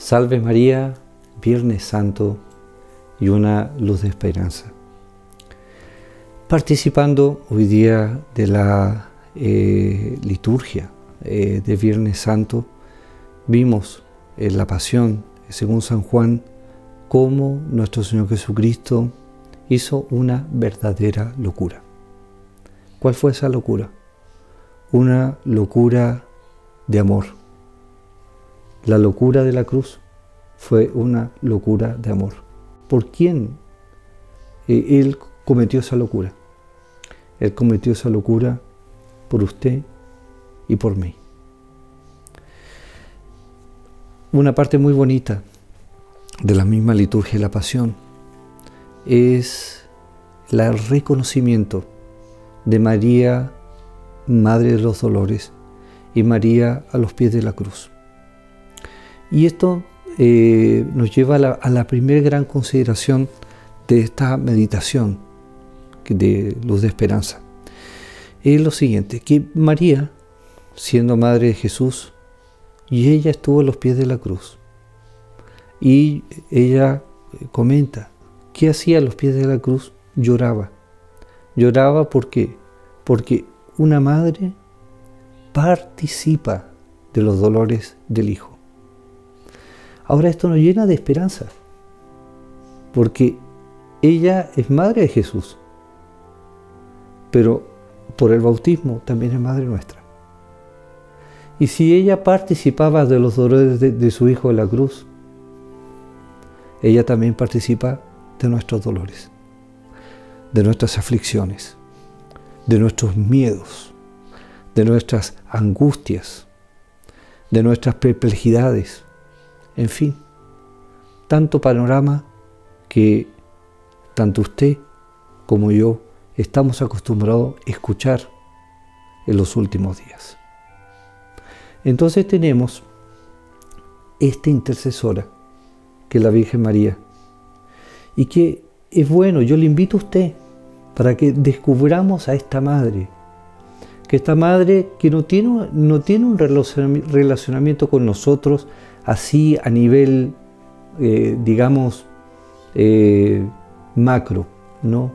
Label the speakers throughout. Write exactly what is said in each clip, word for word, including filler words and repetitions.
Speaker 1: Salve María, Viernes Santo y una luz de esperanza. Participando hoy día de la eh, liturgia eh, de Viernes Santo, vimos en la Pasión, según San Juan, cómo nuestro Señor Jesucristo hizo una verdadera locura. ¿Cuál fue esa locura? Una locura de amor. La locura de la cruz fue una locura de amor. ¿Por quién eh, Él cometió esa locura? Él cometió esa locura por usted y por mí. Una parte muy bonita de la misma liturgia de la Pasión es el reconocimiento de María, Madre de los Dolores, y María a los pies de la cruz. Y esto eh, nos lleva a la, a la primera gran consideración de esta meditación de luz de esperanza. Es lo siguiente, que María, siendo Madre de Jesús, y ella estuvo a los pies de la cruz. Y ella comenta, ¿qué hacía a los pies de la cruz? Lloraba. Lloraba ¿por qué? Porque una madre participa de los dolores del Hijo. Ahora esto nos llena de esperanza, porque ella es madre de Jesús, pero por el bautismo también es madre nuestra. Y si ella participaba de los dolores de, de su Hijo en la cruz, ella también participa de nuestros dolores, de nuestras aflicciones, de nuestros miedos, de nuestras angustias, de nuestras perplejidades. En fin, tanto panorama que tanto usted como yo estamos acostumbrados a escuchar en los últimos días. Entonces tenemos esta intercesora, que es la Virgen María, y que es bueno, yo le invito a usted para que descubramos a esta madre, que esta madre que no tiene, no tiene un relacionamiento con nosotros así a nivel, eh, digamos, eh, macro, no.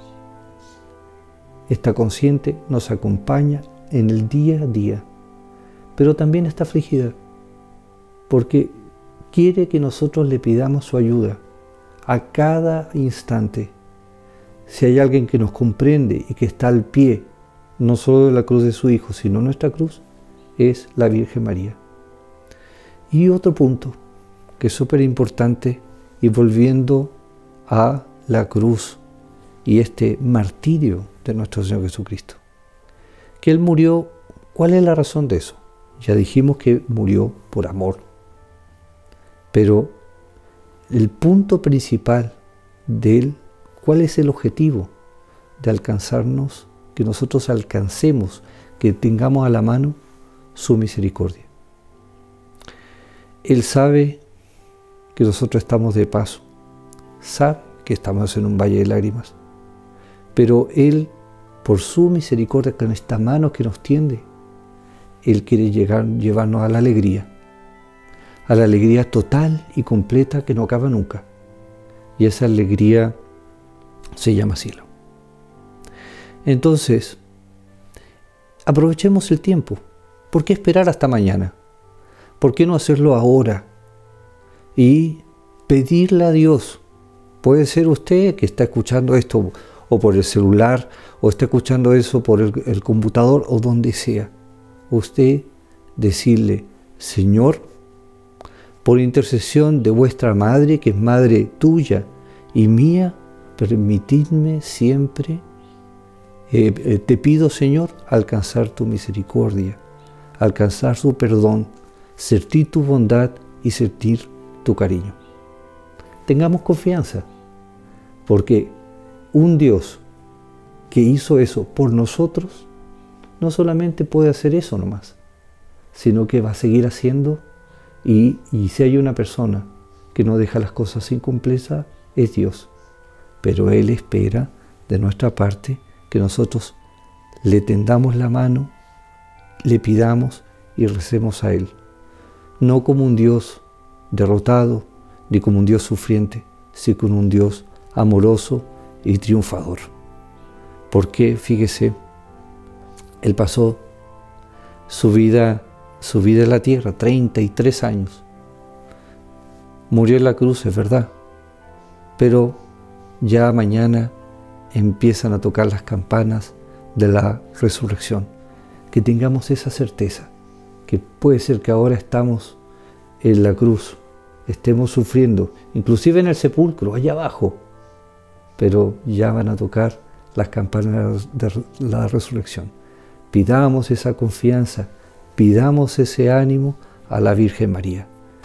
Speaker 1: Está consciente, nos acompaña en el día a día, pero también está afligida, porque quiere que nosotros le pidamos su ayuda a cada instante. Si hay alguien que nos comprende y que está al pie, no solo de la cruz de su Hijo, sino nuestra cruz, es la Virgen María. Y otro punto que es súper importante, y volviendo a la cruz y este martirio de nuestro Señor Jesucristo, que Él murió. ¿Cuál es la razón de eso? Ya dijimos que murió por amor, pero el punto principal de Él, ¿cuál es el objetivo? De alcanzarnos, que nosotros alcancemos, que tengamos a la mano su misericordia. Él sabe que nosotros estamos de paso, sabe que estamos en un valle de lágrimas, pero Él, por su misericordia, con esta mano que nos tiende, Él quiere llegar, llevarnos a la alegría, a la alegría total y completa que no acaba nunca. Y esa alegría se llama cielo. Entonces, aprovechemos el tiempo. ¿Por qué esperar hasta mañana? ¿Por qué no hacerlo ahora? Y pedirle a Dios. Puede ser usted que está escuchando esto o por el celular, o está escuchando eso por el, el computador, o donde sea. Usted decirle, Señor, por intercesión de vuestra Madre, que es Madre tuya y mía, permitidme siempre, eh, eh, te pido, Señor, alcanzar tu misericordia, alcanzar su perdón, sentir tu bondad y sentir tu cariño. Tengamos confianza, porque un Dios que hizo eso por nosotros, no solamente puede hacer eso nomás, sino que va a seguir haciendo, y, y si hay una persona que no deja las cosas incompletas, es Dios. Pero Él espera de nuestra parte que nosotros le tendamos la mano, le pidamos y recemos a Él. No como un Dios derrotado, ni como un Dios sufriente, sino como un Dios amoroso y triunfador. Porque, fíjese, Él pasó su vida, su vida en la tierra, treinta y tres años. Murió en la cruz, es verdad, pero ya mañana empiezan a tocar las campanas de la resurrección. Que tengamos esa certeza, que puede ser que ahora estamos en la cruz, estemos sufriendo, inclusive en el sepulcro, allá abajo, pero ya van a tocar las campanas de la resurrección. Pidamos esa confianza, pidamos ese ánimo a la Virgen María.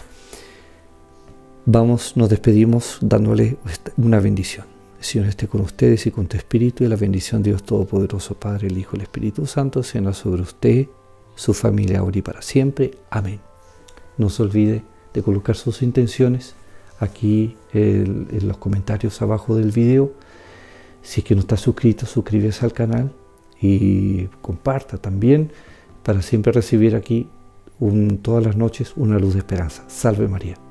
Speaker 1: Vamos, nos despedimos dándole una bendición. El Señor esté con ustedes y con tu espíritu, y la bendición de Dios Todopoderoso, Padre, el Hijo y el Espíritu Santo, sea sobre usted, su familia, ahora y para siempre. Amén. No se olvide de colocar sus intenciones aquí el, en los comentarios abajo del video. Si es que no está suscrito, suscríbase al canal y comparta también para siempre recibir aquí un, todas las noches una luz de esperanza. Salve María.